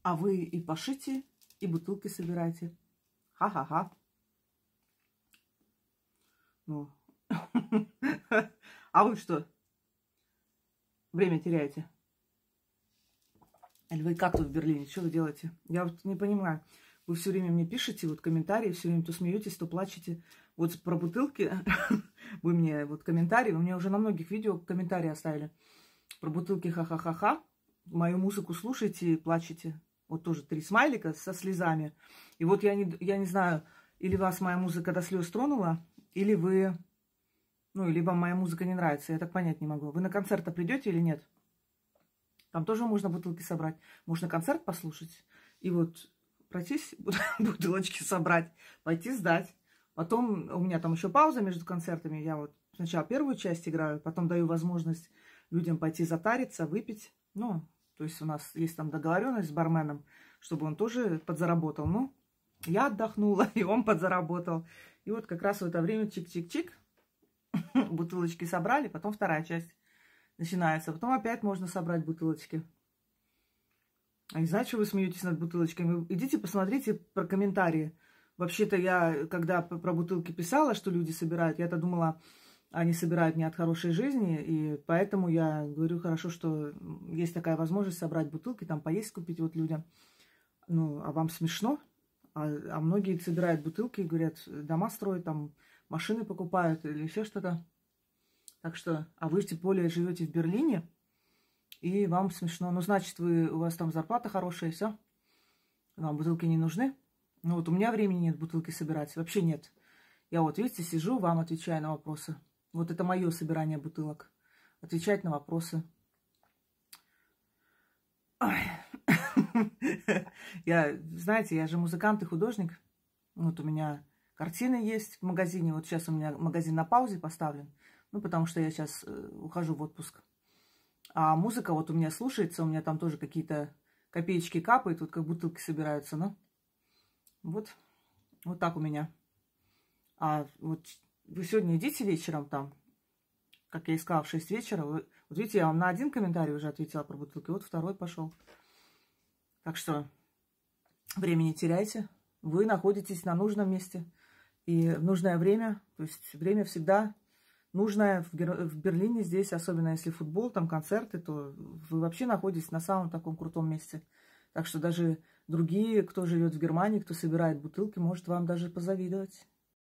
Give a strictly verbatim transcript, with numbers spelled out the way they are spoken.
А вы и пашите, и бутылки собираете. Ха-ха-ха. Ну. А вы что? Время теряете? Или вы как тут в Берлине? Что вы делаете? Я вот не понимаю. Вы все время мне пишете вот комментарии, все время то смеетесь, то плачете. Вот про бутылки вы мне вот комментарии, вы мне уже на многих видео комментарии оставили. Про бутылки ха-ха-ха-ха. Мою музыку слушаете и плачете. Вот тоже три смайлика со слезами. И вот я не, я не знаю, или вас моя музыка до слез тронула, или вы... Ну, либо моя музыка не нравится. Я так понять не могу. Вы на концерт придете или нет? Там тоже можно бутылки собрать. Можно концерт послушать. И вот пройтись, бутылочки собрать, пойти сдать. Потом у меня там еще пауза между концертами. Я вот сначала первую часть играю, потом даю возможность людям пойти затариться, выпить. Ну, то есть у нас есть там договоренность с барменом, чтобы он тоже подзаработал. Ну, я отдохнула, и он подзаработал. И вот как раз в это время чик-чик-чик. Бутылочки собрали, потом вторая часть начинается. Потом опять можно собрать бутылочки. А не знаю, что вы смеетесь над бутылочками. Идите посмотрите про комментарии. Вообще-то я, когда про бутылки писала, что люди собирают, я-то думала, они собирают не от хорошей жизни. И поэтому я говорю, хорошо, что есть такая возможность собрать бутылки, там поесть купить вот людям. Ну, а вам смешно? А, а многие собирают бутылки и говорят, дома строят, там машины покупают или еще что-то. Так что, а вы тем более живете в Берлине, и вам смешно. Ну, значит, вы, у вас там зарплата хорошая, и все. Вам бутылки не нужны. Ну, вот у меня времени нет бутылки собирать. Вообще нет. Я вот, видите, сижу, вам отвечаю на вопросы. Вот это мое собирание бутылок. Отвечать на вопросы. Я, знаете, я же музыкант и художник. Вот у меня картины есть в магазине. Вот сейчас у меня магазин на паузе поставлен. Ну, потому что я сейчас э, ухожу в отпуск. А музыка вот у меня слушается. У меня там тоже какие-то копеечки капают. Вот как бутылки собираются. Ну, вот. Вот так у меня. А вот вы сегодня идите вечером там. Как я искала в шесть вечера. Вы, вот видите, я вам на один комментарий уже ответила про бутылки. Вот второй пошел. Так что время не теряйте. Вы находитесь на нужном месте. И в нужное время. То есть время всегда нужное в, в Берлине. Здесь, особенно если футбол, там концерты, то вы вообще находитесь на самом таком крутом месте. Так что даже другие, кто живет в Германии, кто собирает бутылки, может вам даже позавидовать.